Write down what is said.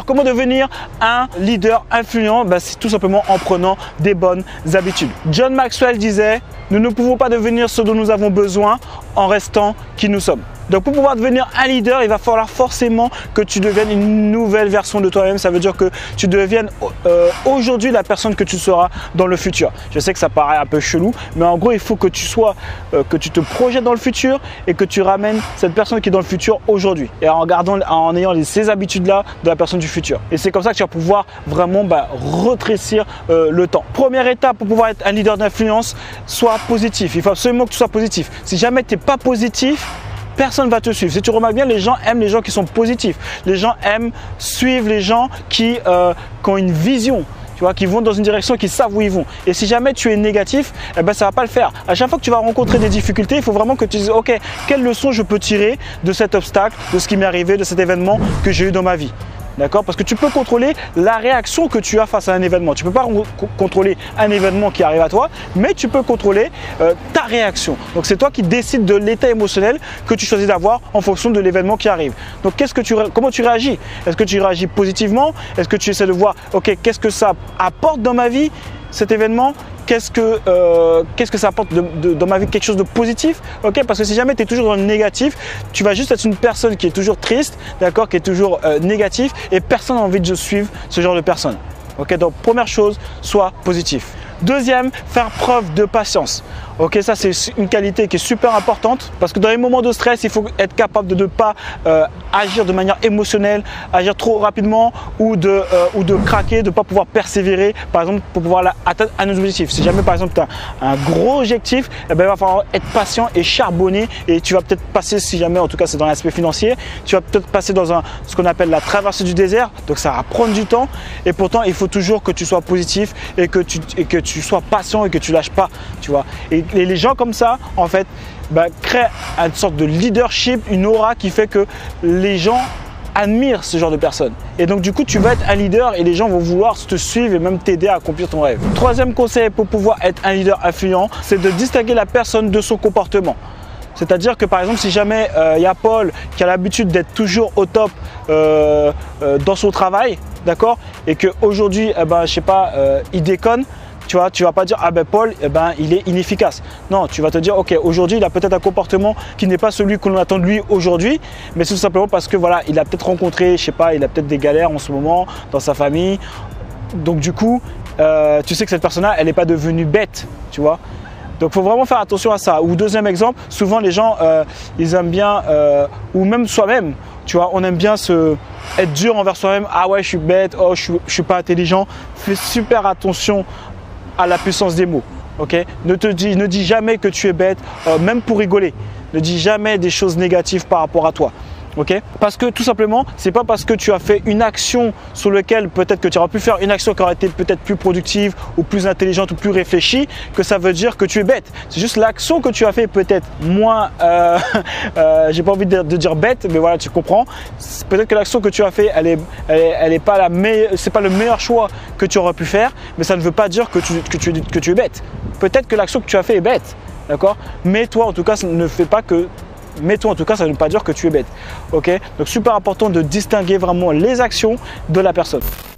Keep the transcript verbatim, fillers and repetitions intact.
Alors comment devenir un leader influent? Ben, c'est tout simplement en prenant des bonnes habitudes. John Maxwell disait, nous ne pouvons pas devenir ce dont nous avons besoin en restant qui nous sommes. Donc pour pouvoir devenir un leader, il va falloir forcément que tu deviennes une nouvelle version de toi-même. Ça veut dire que tu deviennes euh, aujourd'hui la personne que tu seras dans le futur. Je sais que ça paraît un peu chelou, mais en gros, il faut que tu sois, euh, que tu te projettes dans le futur et que tu ramènes cette personne qui est dans le futur aujourd'hui. Et en gardant, en ayant les, ces habitudes-là de la personne du futur. Et c'est comme ça que tu vas pouvoir vraiment bah, retrécir euh, le temps. Première étape pour pouvoir être un leader d'influence, sois positif. Il faut absolument que tu sois positif. Si jamais tu n'es pas positif, personne ne va te suivre. Si tu remarques bien, les gens aiment les gens qui sont positifs. Les gens aiment suivre les gens qui, euh, qui ont une vision, tu vois, qui vont dans une direction, qui savent où ils vont. Et si jamais tu es négatif, eh ben, ça ne va pas le faire. À chaque fois que tu vas rencontrer des difficultés, il faut vraiment que tu dises, ok, quelle leçon je peux tirer de cet obstacle, de ce qui m'est arrivé, de cet événement que j'ai eu dans ma vie. D'accord? Parce que tu peux contrôler la réaction que tu as face à un événement. Tu ne peux pas contrôler un événement qui arrive à toi, mais tu peux contrôler euh, ta réaction. Donc c'est toi qui décides de l'état émotionnel que tu choisis d'avoir en fonction de l'événement qui arrive. Donc qu'est-ce que tu, comment tu réagis? Est-ce que tu réagis positivement? Est-ce que tu essaies de voir, ok, qu'est-ce que ça apporte dans ma vie, cet événement? Qu'est-ce que, euh, qu'est-ce que ça apporte de, de, dans ma vie, quelque chose de positif, ok? Parce que si jamais tu es toujours dans le négatif, tu vas juste être une personne qui est toujours triste, d'accord, qui est toujours euh, négatif, et personne n'a envie de suivre ce genre de personne. Ok, donc première chose, sois positif. Deuxième, faire preuve de patience. Ok, ça c'est une qualité qui est super importante parce que dans les moments de stress, il faut être capable de ne pas euh, agir de manière émotionnelle, agir trop rapidement ou de, euh, ou de craquer, de ne pas pouvoir persévérer, par exemple, pour pouvoir atteindre un objectif. Si jamais par exemple tu as un gros objectif, eh ben, il va falloir être patient et charbonner et tu vas peut-être passer, si jamais, en tout cas c'est dans l'aspect financier, tu vas peut-être passer dans un, ce qu'on appelle la traversée du désert, donc ça va prendre du temps et pourtant il faut toujours que tu sois positif et que tu, et que tu sois patient et que tu lâches pas, tu vois. Et, et les gens comme ça, en fait, bah, créent une sorte de leadership, une aura qui fait que les gens admirent ce genre de personnes. Et donc du coup, tu vas être un leader et les gens vont vouloir te suivre et même t'aider à accomplir ton rêve. Troisième conseil pour pouvoir être un leader influent, c'est de distinguer la personne de son comportement. C'est-à-dire que par exemple, si jamais il euh, y a Paul qui a l'habitude d'être toujours au top euh, euh, dans son travail, d'accord, et qu'aujourd'hui, eh ben, je sais pas, euh, il déconne, tu vois, tu vas pas dire ah ben Paul, eh ben, il est inefficace. Non, tu vas te dire ok, aujourd'hui il a peut-être un comportement qui n'est pas celui que l'on attend de lui aujourd'hui, mais c'est tout simplement parce que voilà, il a peut-être rencontré, je sais pas, il a peut-être des galères en ce moment dans sa famille. Donc du coup, euh, tu sais que cette personne-là, elle n'est pas devenue bête, tu vois. Donc il faut vraiment faire attention à ça. Ou deuxième exemple, souvent les gens, euh, ils aiment bien, euh, ou même soi-même, tu vois, on aime bien se, être dur envers soi-même. Ah ouais, je suis bête, oh je suis, je suis pas intelligent. Fais super attention à la puissance des mots, ok? Ne te dis, ne dis jamais que tu es bête, euh, même pour rigoler. Ne dis jamais des choses négatives par rapport à toi. Okay? Parce que tout simplement, c'est pas parce que tu as fait une action sur laquelle peut-être que tu aurais pu faire une action qui aurait été peut-être plus productive ou plus intelligente ou plus réfléchie que ça veut dire que tu es bête. C'est juste l'action que tu as fait peut-être moins, euh, euh, j'ai pas envie de, de dire bête, mais voilà, tu comprends. Peut-être que l'action que tu as fait, elle est, elle est, elle est pas la meilleure, c'est pas le meilleur choix que tu aurais pu faire, mais ça ne veut pas dire que tu, que tu, que tu es bête. Peut-être que l'action que tu as fait est bête, d'accord? Mais toi, en tout cas, ça ne fait pas que Mais toi, en tout cas, ça ne veut pas dire que tu es bête. Ok? Donc, super important de distinguer vraiment les actions de la personne.